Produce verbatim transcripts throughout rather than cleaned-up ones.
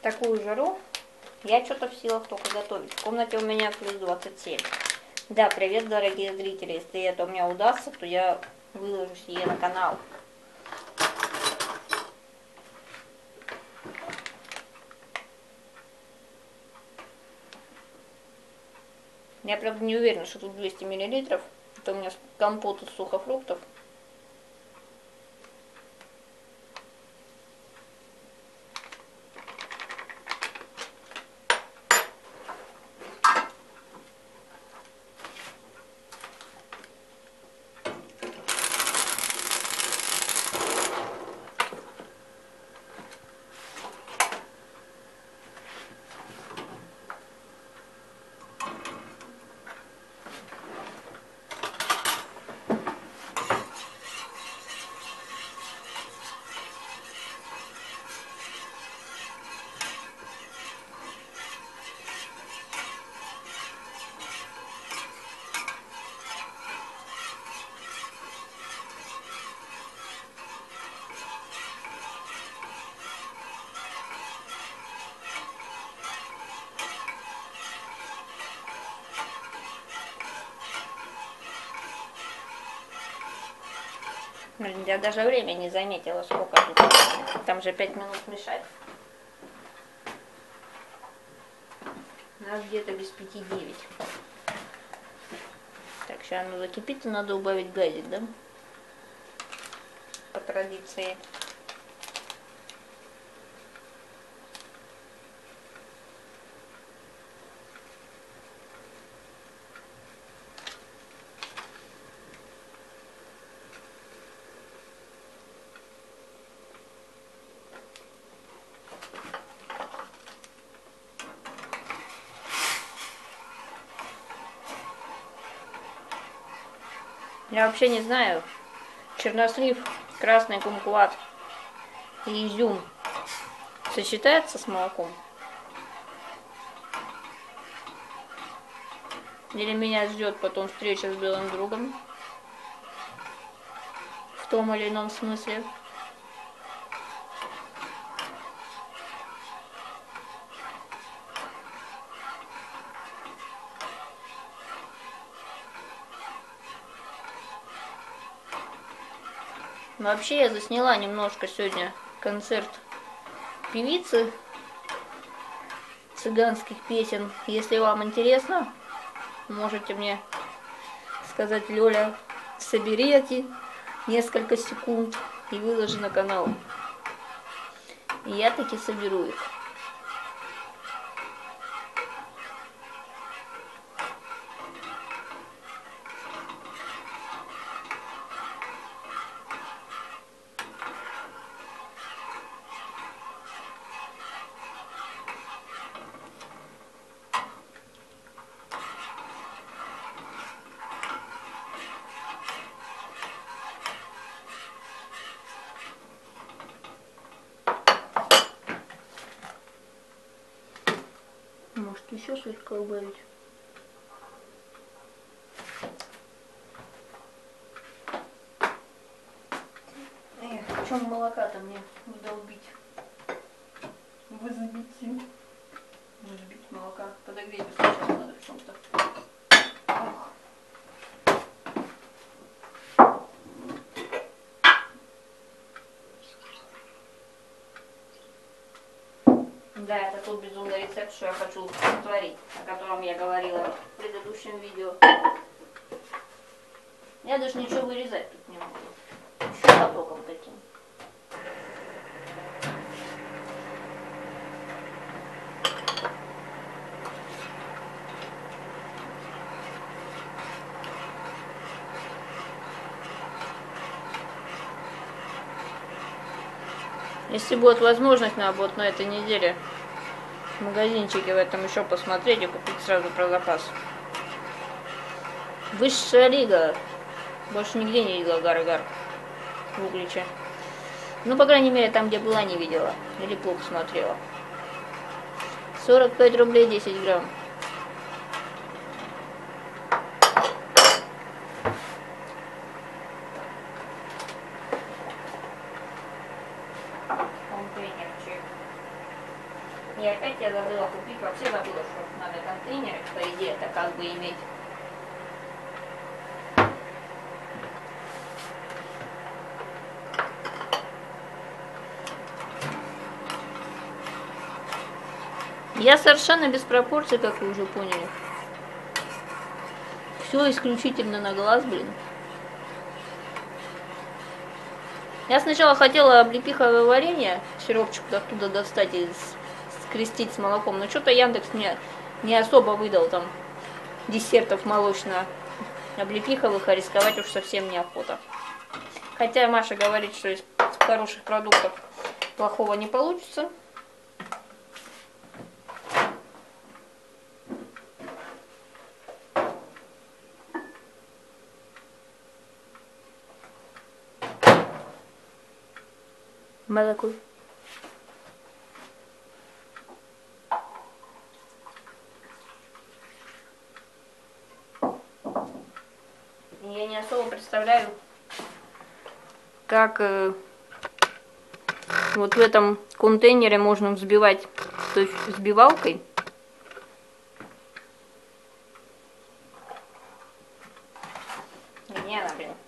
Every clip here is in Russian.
такую жару я что-то в силах только готовить. В комнате у меня плюс двадцать семь. Да, привет, дорогие зрители. Если это у меня удастся, то я выложу сие на канал. Я, правда, не уверена, что тут двести миллилитров. Это у меня компот из сухофруктов. Блин, я даже время не заметила, сколько тут. Там же пять минут мешать. У нас где-то без пяти девять. Так, сейчас оно закипит, и надо убавить газик, да? По традиции. Я вообще не знаю, чернослив, красный кумкват и изюм сочетается с молоком? Или меня ждет потом встреча с белым другом? В том или ином смысле. Вообще я засняла немножко сегодня концерт певицы цыганских песен. Если вам интересно, можете мне сказать: Лёля, собери эти несколько секунд и выложи на канал. И я таки соберу их. Может, еще слегка убавить? Эх, в чем молока-то мне вдолбить? Взбить. Взбить молока. Подогреть сначала надо в чем-то. Да, это тот безумный рецепт, что я хочу повторить, о котором я говорила в предыдущем видео. Я даже ничего вырезать тут не могу. Еще потоком таким. Если будет возможность на вот на этой неделе в магазинчике в этом еще посмотреть и купить сразу про запас. Высшая лига. Больше нигде не видела гар-гар в Угличе. Ну, по крайней мере, там, где была, не видела. Или плохо смотрела. сорок пять рублей десять грамм. купить. Вообще забыла, что надо контейнеры, по идее, это как бы иметь. Я совершенно без пропорций, как вы уже поняли. Все исключительно на глаз, блин. Я сначала хотела облепиховое варенье, сиропчик оттуда достать и скрестить с молоком, но что-то Яндекс мне не особо выдал там десертов молочно-облепиховых, а рисковать уж совсем неохота. Хотя Маша говорит, что из хороших продуктов плохого не получится. Молоко. Я не особо представляю, как э, вот в этом контейнере можно взбивать, то есть взбивалкой. Не надо, блин.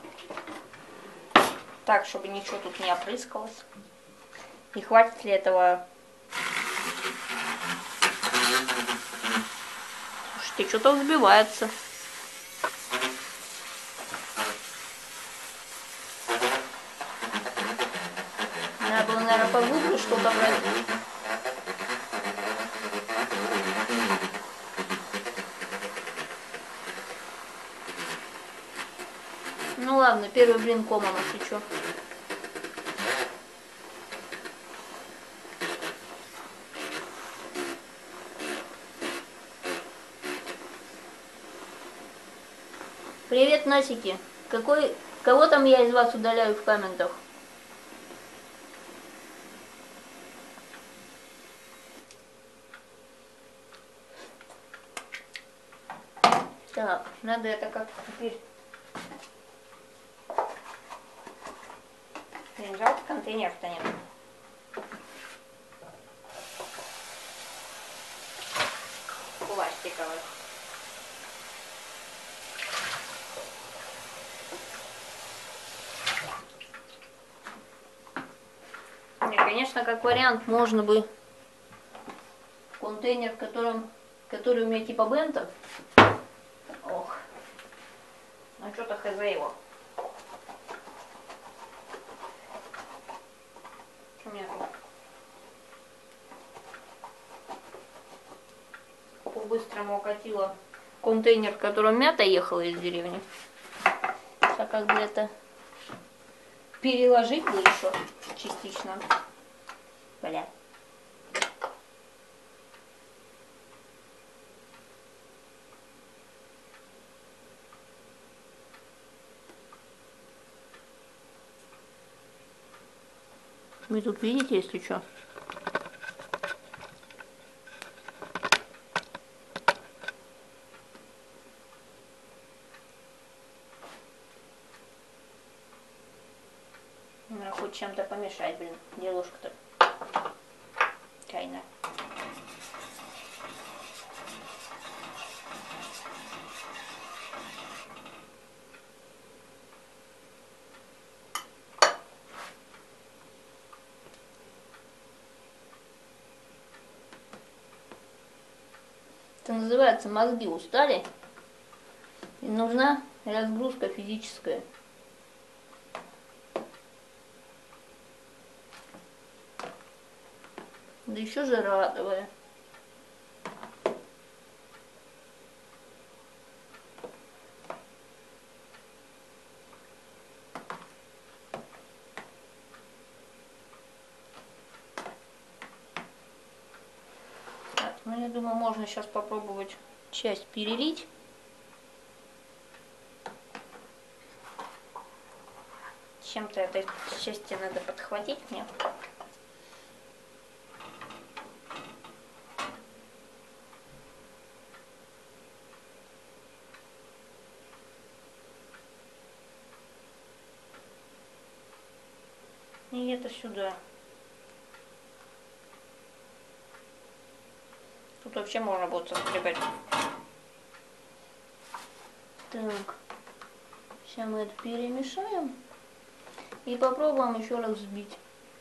Так, чтобы ничего тут не опрыскалось. И хватит ли этого? Слушайте, что-то взбивается. Надо было, наверное, поглубже что-то брать. Ну ладно, первый блин комом, если что. Привет, Насики. Какой, кого там я из вас удаляю в комментах? Так, надо это как-то теперь... Блин, жалко, контейнеров-то нет. Пластиковый. И, конечно, как вариант, можно бы контейнер, в котором, который у меня типа бента. Ох. Ну что-то хз его. Что у меня тут? По-быстрому укатила контейнер, в котором мята ехала из деревни. А как бы это переложить бы еще частично. Бля. Вы тут видите, если что? Надо хоть чем-то помешать, блин. Где ложка-то? Чайная. Это называется мозги устали. И нужна разгрузка физическая. Да еще жара адовая. Так, ну я думаю, можно сейчас попробовать часть перелить. Чем-то этой части надо подхватить мне. И это сюда. Тут вообще можно будет соскребать. Так. Сейчас мы это перемешаем. И попробуем еще раз взбить.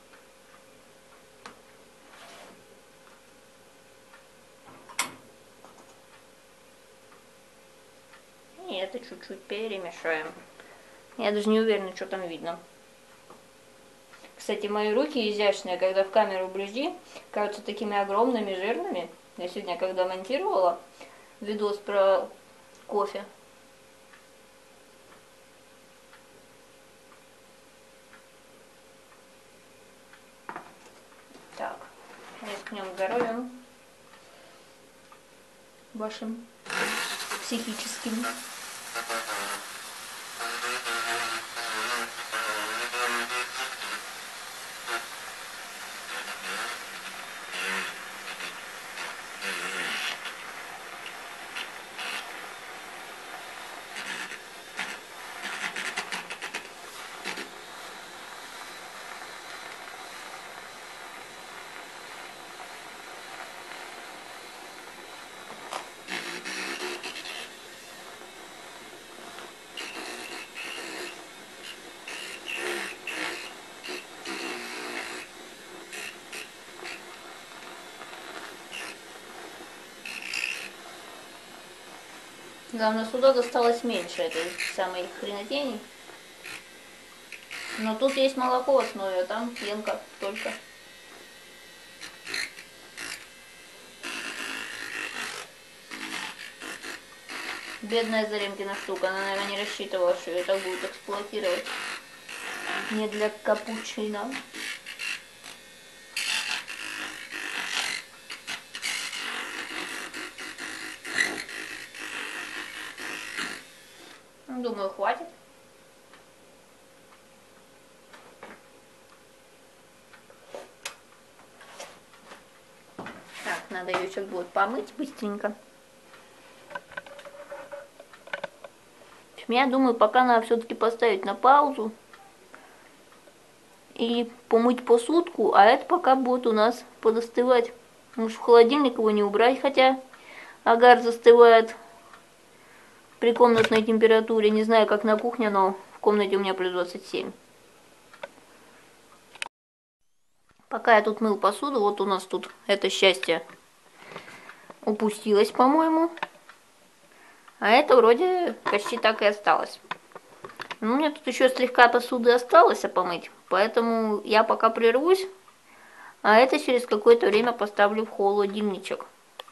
И это чуть-чуть перемешаем. Я даже не уверена, что там видно. Кстати, мои руки изящные, когда в камеру вблизи, кажутся такими огромными, жирными. Я сегодня, когда монтировала видос про кофе. Так, рискнем здоровьем вашим психическим. Главное, сюда досталось меньше этой самой хренотени. Но тут есть молоко в основе, а там пенка только. Бедная Заремкина штука, она, наверное, не рассчитывала, что ее так будут эксплуатировать. Не для капучино. Думаю, хватит. Так, надо ее сейчас будет помыть быстренько. Я думаю, пока надо все-таки поставить на паузу и помыть посудку, а это пока будет у нас подостывать. Может, в холодильник его не убрать, хотя агар застывает при комнатной температуре. Не знаю, как на кухне, но в комнате у меня плюс двадцать семь. Пока я тут мыл посуду, вот у нас тут это счастье упустилось, по-моему. А это вроде почти так и осталось. Ну, у меня тут еще слегка посуды осталось помыть, поэтому я пока прервусь, а это через какое-то время поставлю в холодильничек.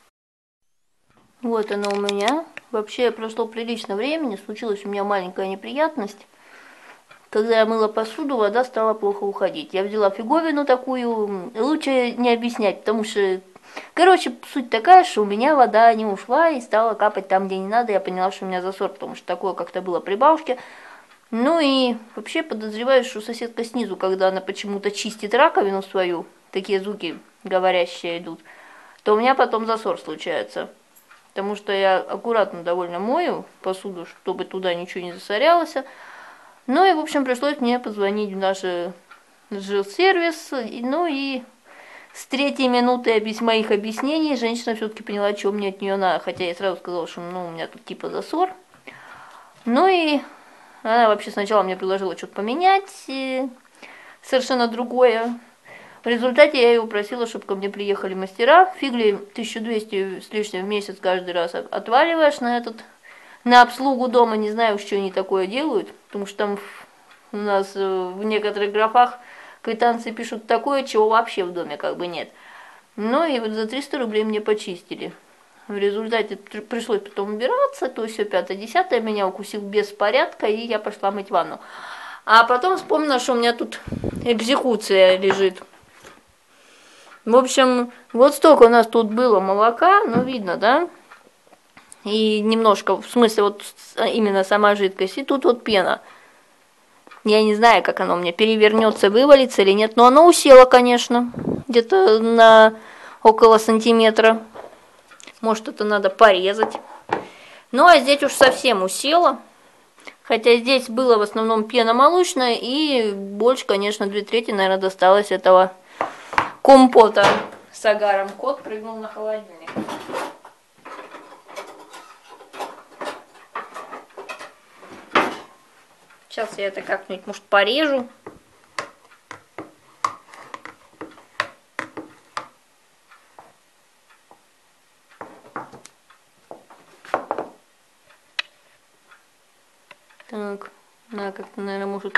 Вот оно у меня. Вообще прошло прилично времени, случилась у меня маленькая неприятность. Когда я мыла посуду, вода стала плохо уходить. Я взяла фиговину такую, лучше не объяснять, потому что... Короче, суть такая, что у меня вода не ушла и стала капать там, где не надо. Я поняла, что у меня засор, потому что такое как-то было при бабушке. Ну и вообще подозреваю, что соседка снизу, когда она почему-то чистит раковину свою, такие звуки говорящие идут, то у меня потом засор случается. Потому что я аккуратно довольно мою посуду, чтобы туда ничего не засорялось. Ну и, в общем, пришлось мне позвонить в наш жилсервис. Ну и с третьей минуты без моих объяснений женщина все-таки поняла, что мне от нее надо. Хотя я сразу сказала, что ну, у меня тут типа засор. Ну и она вообще сначала мне предложила что-то поменять, совершенно другое. В результате я ее упросила, чтобы ко мне приехали мастера. Фигли тысячу двести с лишним в месяц каждый раз отваливаешь на этот, на обслугу дома. Не знаю, что они такое делают, потому что там у нас в некоторых графах квитанции пишут такое, чего вообще в доме как бы нет. Ну и вот за триста рублей мне почистили. В результате пришлось потом убираться, то все пятое-десятое, меня укусил беспорядка, и я пошла мыть ванну. А потом вспомнила, что у меня тут экзекуция лежит. В общем, вот столько у нас тут было молока, ну видно, да? И немножко, в смысле, вот именно сама жидкость, и тут вот пена. Я не знаю, как оно мне перевернется, вывалится или нет, но оно усело, конечно, где-то на около сантиметра. Может, это надо порезать. Ну, а здесь уж совсем усело. Хотя здесь было в основном пена молочная, и больше, конечно, две трети, наверное, досталось этого компота с агаром кот прыгнул на холодильник. Сейчас я это как-нибудь, может, порежу. Так, да, как-то, наверное, может...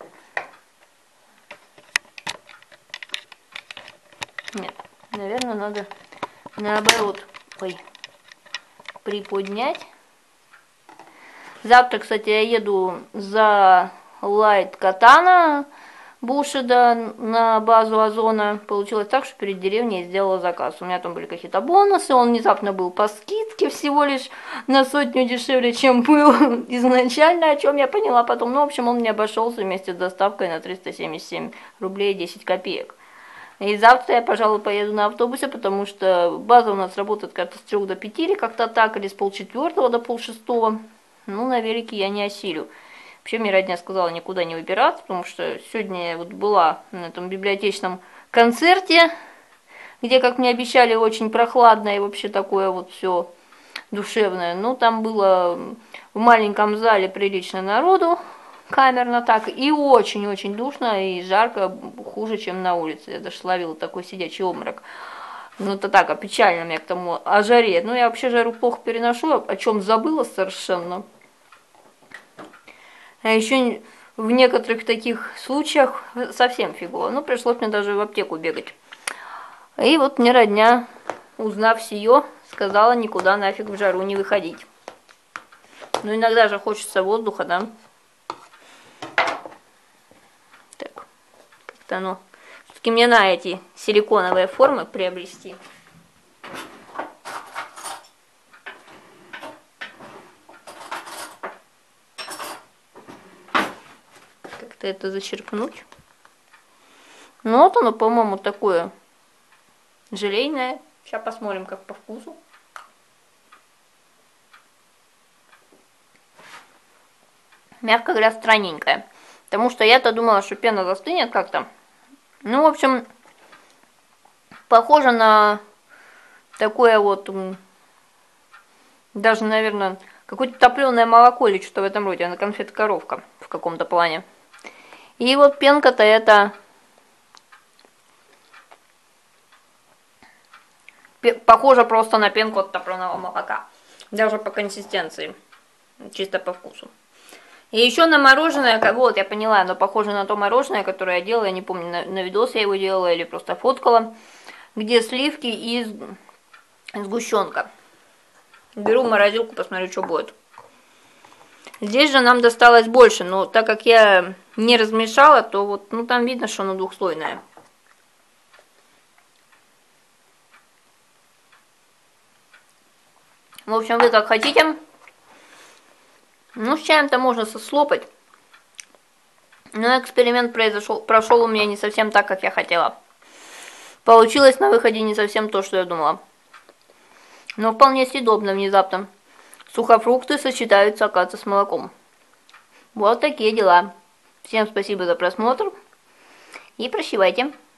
Нет, наверное, надо наоборот, ой, приподнять. Завтра, кстати, я еду за Light Katana Bushido на базу Озона. Получилось так, что перед деревней я сделала заказ. У меня там были какие-то бонусы, он внезапно был по скидке всего лишь на сотню дешевле, чем был изначально, о чем я поняла потом. Ну, в общем, он мне обошелся вместе с доставкой на триста семьдесят семь рублей десять копеек. И завтра я, пожалуй, поеду на автобусе, потому что база у нас работает как-то с трех до пяти или как-то так, или с полчетвертого до полшестого. Ну, на велике я не осилю. Вообще, мне родня сказала никуда не выбираться, потому что сегодня я вот была на этом библиотечном концерте, где, как мне обещали, очень прохладно и вообще такое вот все душевное. Ну, там было в маленьком зале прилично народу, камерно так, и очень-очень душно, и жарко, хуже, чем на улице. Я даже словила такой сидячий обморок. Ну, это так, опечально меня к тому, о жаре. Ну, я вообще жару плохо переношу, о чем забыла совершенно. А еще в некоторых таких случаях совсем фигово. Ну, пришлось мне даже в аптеку бегать. И вот мне родня, узнав сие, сказала никуда нафиг в жару не выходить. Ну, иногда же хочется воздуха, да? Так, как-то оно... Все-таки мне на эти силиконовые формы приобрести. Как-то это зачерпнуть. Ну, вот оно, по-моему, такое желейное. Сейчас посмотрим, как по вкусу. Мягко говоря, странненькое. Потому что я-то думала, что пена застынет как-то. Ну, в общем, похоже на такое вот, даже, наверное, какое-то топленое молоко или что-то в этом роде. На конфет-коровка в каком-то плане. И вот пенка-то это похоже просто на пенку от топленого молока. Даже по консистенции. Чисто по вкусу. И еще на мороженое, вот, я поняла, оно похоже на то мороженое, которое я делала, я не помню, на, на видос я его делала или просто фоткала, где сливки и сгущенка. Беру в морозилку, посмотрю, что будет. Здесь же нам досталось больше, но так как я не размешала, то вот, ну, там видно, что оно двухслойное. В общем, вы как хотите. Ну, с чаем-то можно слопать. Но эксперимент произошел, прошел у меня не совсем так, как я хотела. Получилось на выходе не совсем то, что я думала. Но вполне съедобно внезапно. Сухофрукты сочетаются, оказывается, с молоком. Вот такие дела. Всем спасибо за просмотр. И прощавайте.